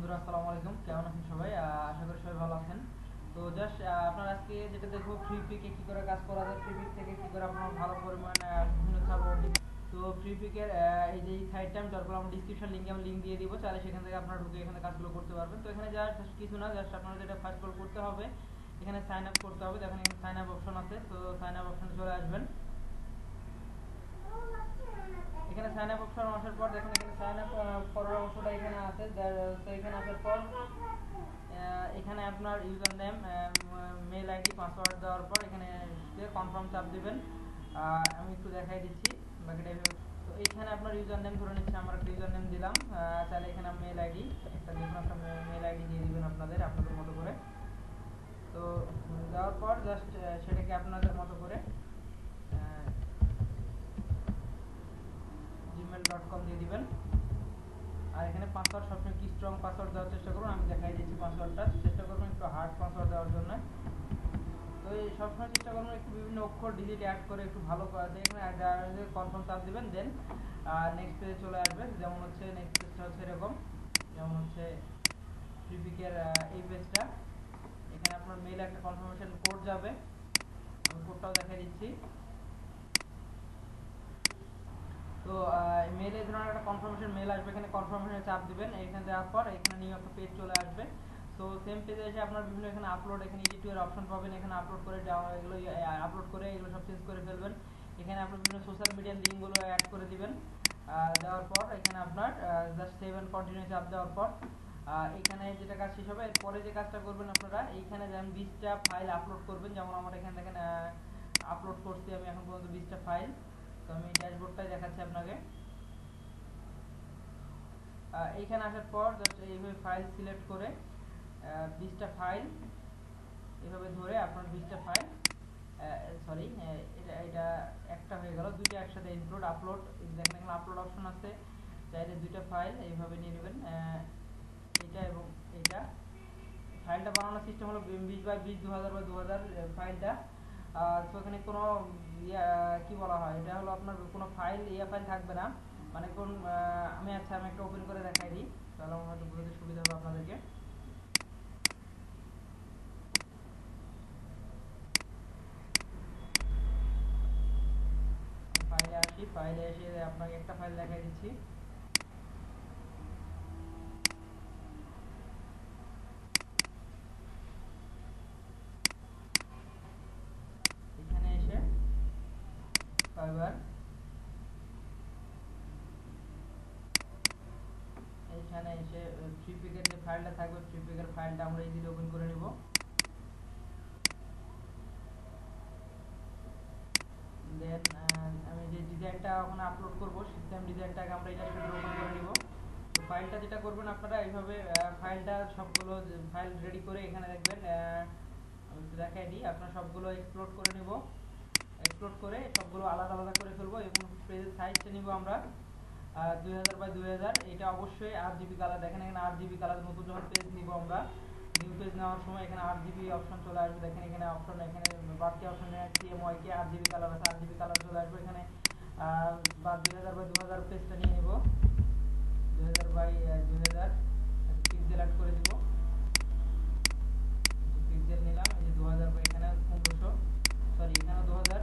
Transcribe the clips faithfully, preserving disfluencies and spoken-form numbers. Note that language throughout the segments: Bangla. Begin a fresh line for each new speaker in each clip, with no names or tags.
বন্ধুরা আসসালামু আলাইকুম, কেমন আছেন সবাই? আশা করি সবাই ভালো আছেন। তো জাস্ট আপনার আজকে যেটা দেখবো ফ্রি পিকে কি করে কাজ করা যায়, ফ্রি পিক থেকে কি করে আপনার ভালো পরিমাণ বিভিন্ন সার্ভার। তো ফ্রি পিকের এই যে সাইটটা আমি দরকার আমার ডিসক্রিপশন লিঙ্কে আমি লিঙ্ক দিয়ে দিব, চাইলে সেখান থেকে আপনারা ঢুকে এখানে কাজগুলো করতে পারবেন। তো এখানে জাস্ট কিছু না, জাস্ট আপনারা যেটা ফার্স্ট অল করতে হবে এখানে সাইন আপ করতে হবে। দেখেন এখানে সাইন আপ অপশন আছে, তো সাইন আপ অপশনে চলে আসবেন। এখানে সাইন আপ অপশন আসার পর দেখেন এখানে সাইন আপ করার অংশটা এখানে আছে। তো এখানে আসার পর এখানে আপনার user name, mail ID, password দেওয়ার পর এখানে কনফার্ম চাপ দিবেন। আমি একটু দেখাই দিচ্ছি বাকিটা। তো এইখানে আপনার ইউজার নেম ধরে নিচ্ছে, আমরা একটা ইউজার নেম দিলাম। তাহলে এখানে মেল আইডি একটা দেখুন, একটা মেল আইডি দিয়ে দিবেন আপনাদের আপনাদের মতো করে। তো দেওয়ার পর জাস্ট সেটাকে আপনাদের মতো করে জিমেল ডট কম দিয়ে দিবেন। আর এখানে পাসওয়ার্ড সবসময় কি স্ট্রং পাসওয়ার্ড দেওয়ার চেষ্টা করুন। আমি দেখাই দিচ্ছি পাসওয়ার্ডটা, চেষ্টা করবেন একটু হার্ড পাসওয়ার্ড দেওয়ার জন্য। তো এই সবসময় চেষ্টা করবেন একটু বিভিন্ন অক্ষর ডিজিট অ্যাড করে একটু ভালো করে দিয়ে এখানে কনফার্ম চাপ দিবেন। দেন নেক্সট পেজে চলে আসবে। যেমন হচ্ছে নেক্সট পেজটা হচ্ছে এরকম, যেমন হচ্ছে ফ্রি পিকের এই পেজটা। এখানে আপনার মেইলে একটা কনফার্মেশন কোড যাবে, আমি কোডটাও দেখাই দিচ্ছি। তো মেইলে ধরনের একটা কনফার্মেশন মেল আসবে, এখানে কনফার্মেশনে চাপ দিবেন। এখানে দেওয়ার পর এখানে নিউ একটা পেজ চলে আসবে। তো সেম পেজে এসে আপনার বিভিন্ন এখানে আপলোড, এখানে এডিটের অপশন পাবেন। এখানে আপলোড করে এগুলো আপলোড করে এগুলো সব চেঞ্জ করে ফেলবেন। এখানে আপনার বিভিন্ন সোশ্যাল মিডিয়ার লিঙ্কগুলো অ্যাড করে দিবেন। দেওয়ার পর এখানে আপনার জাস্ট সেভ অ্যান্ড কন্টিনিউ চাপ দেওয়ার পর এখানে যেটা কাজ শেষ হবে, এরপরে যে কাজটা করবেন আপনারা এইখানে যেমন বিশটা ফাইল আপলোড করবেন। যেমন আমার এখানে দেখেন আপলোড করছি আমি এখন পর্যন্ত বিশটা ফাইল। তো আমি ড্যাশবোর্ডটাই দেখাচ্ছি আপনাকে। এইখানে আসার পর জাস্ট এইভাবে ফাইল সিলেক্ট করে বিশটা ফাইল এভাবে ধরে আপনার বিশটা ফাইল সরি এটা এটা একটা হয়ে গেল, দুইটা একসাথে ইনক্লুড আপলোড। দেখেন এখানে আপলোড অপশন আছে, চাইলে দুইটা ফাইল এইভাবে নিয়ে নেবেন, এটা এবং এটা। ফাইলটা বানানোর সিস্টেম হলো বিশ বাই বিশ দু হাজার বাই দু হাজার ফাইলটা। তো এখানে কোনো কি বলা হয়, এটা হলো আপনার কোনো ফাইল ইয়া ফাইল থাকবে না, মানে কোন আমি আচ্ছা আমি একটা ওপেন করে দেখাই দিই, তাহলে আমার হয়তো বুঝতে সুবিধা হবে আপনাদেরকে। ফাইলে আসি, ফাইলে এসে আপনাকে একটা ফাইল দেখাই দিচ্ছি। এখানে এসে ফাইবার এখানে এসে ফ্রি পিকের যে ফাইলটা থাকবে, ফ্রি পিকের ফাইলটা আমরা ইজিলি ওপেন করে নিব। দেন আমি যে ডিজাইনটা ওখানে আপলোড করব, সিস্টেম ডিজাইনটাকে আমরা এটা শুধু ওপেন করে নিব। তো ফাইলটা যেটা করবেন আপনারা এইভাবে ফাইলটা সবগুলো ফাইল রেডি করে এখানে দেখবেন, আমি একটু দেখাই দিই। আপনারা সবগুলো এক্সপ্লোড করে নিব, এক্সপ্লোড করে সবগুলো আলাদা আলাদা করে ফেলবো এবং পেজের সাইজটা নিব আমরা দুই হাজার বাই দুই হাজার। এটা অবশ্যই আট জিবি কালার। দেখেন এখানে আট জিবি কালার। নতুন যখন পেজ নিব আমরা, নিউ পেজ নেওয়ার সময় এখানে আট জিবি অপশন চলে আসবে। দেখেন এখানে অপশন, এখানে বাড়তি অপশন সিএমওয়াই কে আট জিবি কালার আছে, আট জিবি কালার চলে আসবে এখানে। বা দুই হাজার বাই দু হাজার পেজটা নিয়ে নিব, দুই হাজার বাই দুই হাজার পিক্সেল অ্যাড করে দিব। পিক্সেল নিলাম, এই যে দু হাজার বাই এখানে পনেরোশো সরি এখানে দু হাজার।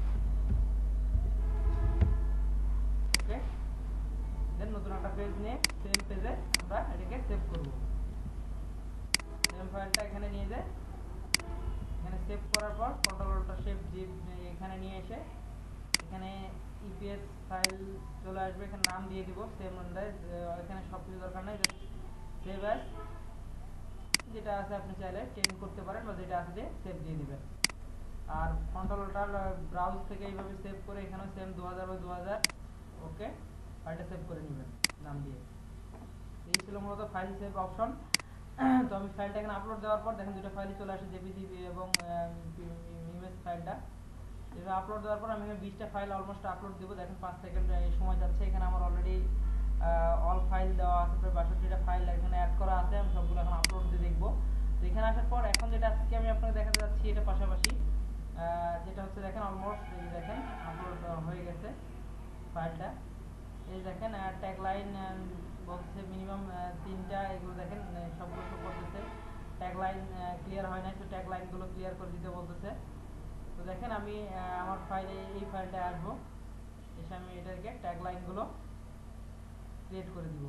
ওকে, দেন নতুন একটা পেজ নিয়ে সেম পেজে আমরা এটাকে সেভ করব। সেম ফাইলটা এখানে নিয়ে যায়, এখানে সেভ করার পর কন্ট্রোলটা সেভ জিপ এখানে নিয়ে এসে এখানে ইপিএস ফাইল চলে আসবে, এখানে নাম দিয়ে দিব সেম অনুযায়ী। এখানে সব কিছু দরকার নেই, জাস্ট সেভ অ্যাজ যেটা আছে আপনি চাইলে চেঞ্জ করতে পারেন, বা যেটা আছে যে সেভ দিয়ে দিবেন। আর কন্ট্রোলটার ব্রাউজ থেকে এইভাবে সেভ করে এখানেও সেম দু হাজার বাই দু হাজার ওকে ফাইলটা সেভ করে নেবেন নাম দিয়ে। এই ছিল মূলত ফাইল সেভ অপশন। তো আমি ফাইলটা এখানে আপলোড দেওয়ার পর দেখেন দুটো ফাইলই চলে আসে, জেপিজি এবং ইমেজ ফাইলটা। এটা আপলোড দেওয়ার পর আমি এখানে বিশটা ফাইল অলমোস্ট আপলোড দেবো। দেখেন পাঁচ সেকেন্ড সময় যাচ্ছে। এখানে আমার অলরেডি অল ফাইল দেওয়া আছে, প্রায় বাষট্টিটা ফাইল এখানে অ্যাড করা আছে। আমি সবগুলো এখন আপলোড দিয়ে দেখবো। তো এখানে আসার পর এখন যেটা আজকে আমি আপনাকে দেখাতে যাচ্ছি, এটা পাশাপাশি যেটা হচ্ছে দেখেন অলমোস্ট দেখেন আপলোড হয়ে গেছে ফাইলটা। এই দেখেন ট্যাগ লাইন বলছে মিনিমাম তিনটা, এগুলো দেখেন সবগুলো শো করতেছে। ট্যাগ লাইন ক্লিয়ার হয় নাই, তো ট্যাগ লাইনগুলো ক্লিয়ার করে দিতে বলতেছে। তো দেখেন আমি আমার ফাইলে এই ফাইলটায় আসবো, এসে আমি এটাকে ট্যাগ লাইনগুলো ক্রিয়েট করে দিব।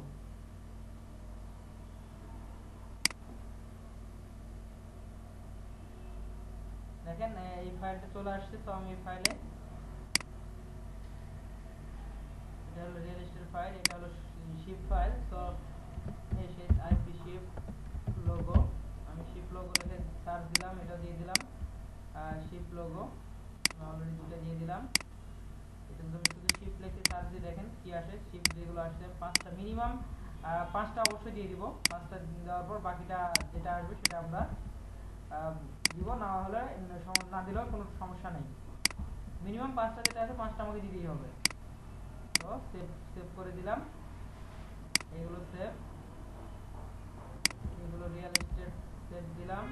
দেখেন এই ফাইলটা চলে আসছে। তো আমি এই ফাইলে, এটা হলো রিয়েল এস্টেট ফাইল, এটা হলো শিপ ফাইল। তো এই সেই আইপি শিপ লোগো, আমি শিপ লোগো লিখে সার্চ দিলাম, এটা দিয়ে দিলাম শিপ লোগো, অলরেডি দুটো দিয়ে দিলাম। এটা তুমি শুধু শিপ লিখে সার্চ দিয়ে দেখেন কি আসে। শিপ যেগুলো আসছে পাঁচটা, মিনিমাম পাঁচটা অবশ্যই দিয়ে দিব। পাঁচটা দেওয়ার পর বাকিটা যেটা আসবে সেটা আমরা দিব, না হলে না দিলেও কোনো সমস্যা নেই। মিনিমাম পাঁচটা যেটা আছে পাঁচটা আমাকে দিতেই হবে। তো সেভ সেভ করে দিলাম, এগুলো সেভ, এগুলো রিয়েল এস্টেট সেভ দিলাম।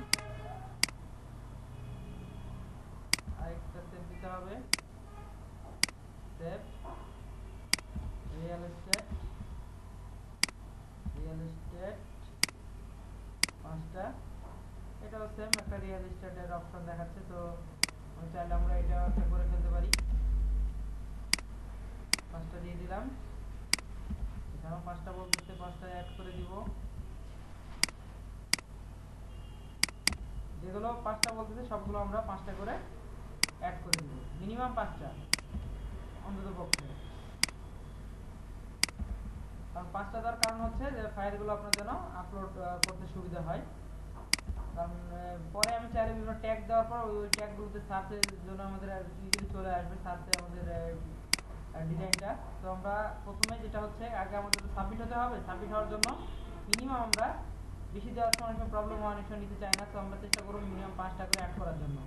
আরেকটা সেভ দিতে হবে, save real estate, real estate পাঁচটা, এটাও সেম একটা রিয়েল এস্টেটের অপশন দেখাচ্ছে। তো আমি চাইলে আমরা এটা একটা করে ফেলতে পারি। পাঁচটা দিয়ে দিলাম, এখানেও পাঁচটা বলতেছে, পাঁচটা অ্যাড করে দিব। যেগুলো পাঁচটা বলতেছে সবগুলো আমরা পাঁচটা করে অ্যাড করে দিব, মিনিমাম পাঁচটা অন্তত পক্ষে। কারণ পাঁচটা দেওয়ার কারণ হচ্ছে যে ফাইলগুলো আপনার যেন আপলোড করতে সুবিধা হয়। কারণ পরে আমি চাইলে বিভিন্ন ট্যাগ দেওয়ার পর ওই ট্যাগগুলোতে সার্চের জন্য আমাদের ইজিলি চলে আসবে, সার্চে আমাদের ডিজাইনটা। তো আমরা প্রথমে যেটা হচ্ছে আগে আমাদের সাবমিট হতে হবে। সাবমিট হওয়ার জন্য মিনিমাম আমরা বেশি দেওয়ার সময় অনেক প্রবলেম হয়, অনেক সময় নিতে চাই না। তো আমরা চেষ্টা করব মিনিমাম পাঁচটা করে অ্যাড করার জন্য।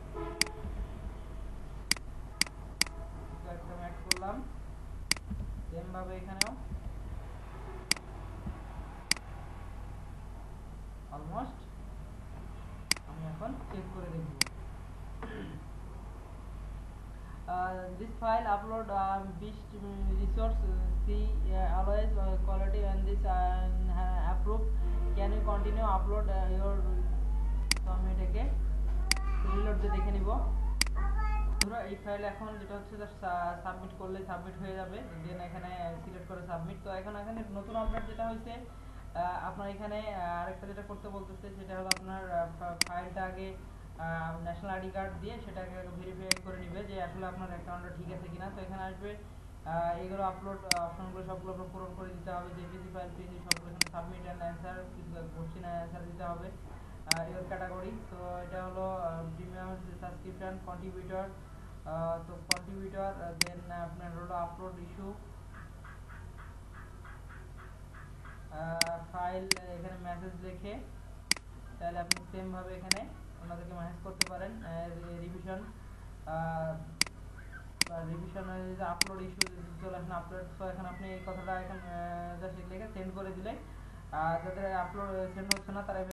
একদম অ্যাড করলাম, সেমভাবে এখানেও অলমোস্ট। আমি এখন চেক করে দেখব। Uh, this file upload uh, best resource uh, see uh, always uh, quality and this uh, approved. Can you continue upload uh, your আমি এটাকে রিলোড দিয়ে দেখে নিব। ধরো এই ফাইল এখন যেটা হচ্ছে সাবমিট করলে সাবমিট হয়ে যাবে, দেন এখানে সিলেক্ট করে সাবমিট। তো এখন এখানে নতুন আপডেট যেটা হয়েছে, আপনার এখানে আরেকটা যেটা করতে বলতেছে সেটা হলো আপনার ফাইলটা আগে ন্যাশনাল আইডি কার্ড দিয়ে সেটাকে ভেরিফাই করে নিবে যে আসলে আপনার অ্যাকাউন্টটা ঠিক আছে কিনা। তো এখানে আসবে এগুলো আপলোড অপশনগুলো সবগুলো আপনার পূরণ করে দিতে হবে। জেপিজি ফাইল পিএনজি সবগুলো এখানে সাবমিট অ্যান্ড অ্যান্সার, কিছু কোশ্চেন অ্যান্সার দিতে হবে। এর ক্যাটাগরি, তো এটা হলো প্রিমিয়াম সাবস্ক্রিপশন কন্ট্রিবিউটর। তো কন্ট্রিবিউটর, দেন আপনার হলো আপলোড ইস্যু ফাইল, এখানে মেসেজ লিখে তাহলে আপনি সেম ভাবে এখানে ওনাদেরকে মেসেজ করতে পারেন। রিভিশন রিভিশন আপলোড ইস্যু চলে আসেন আপলোড। তো এখন আপনি এই কথাটা এখন জাস্ট লিখে সেন্ড করে দিলে যাদের আপলোড সেন্ড হচ্ছে না তারা